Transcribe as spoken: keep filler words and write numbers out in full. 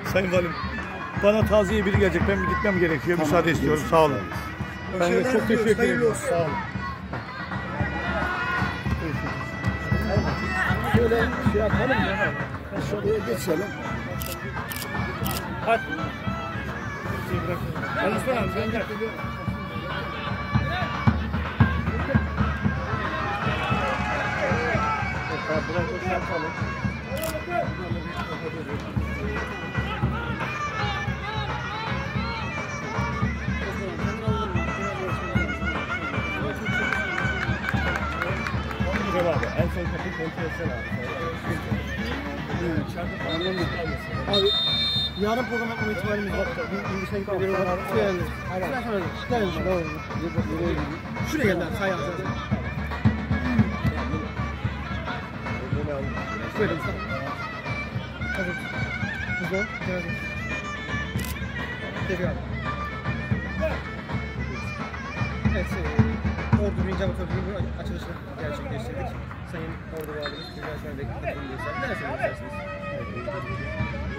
Sayın Valim, bana taziye biri gelecek. Ben bir gitmem gerekiyor. Tamam, müsaade istiyorum. Sağ olun. Ben de çok teşekkür ederim. Sağ olun. Şöyle şey yapalım mı? Şuraya geçelim. Hadi. Anlasana abi, sen gel. Bırak o şey yapalım. Abi, en son kapıyı kontrol etsene abi. Abi, yarın program yapma ihtimalimiz var. Bir şey gitmeleri var. Şuraya geldi. Şuraya geldi. Şuraya geldi. Say abi. Şöyle bir sana. Hazır. Hızlı ol. Hazır. Tekrar. Evet. Ordu birinci hava toplumu açılışını gerçekleştirdik. Sayın Ordu Valimiz, Güzel Şöyle Bekir Katılımcısı. Neler söylemek istersiniz?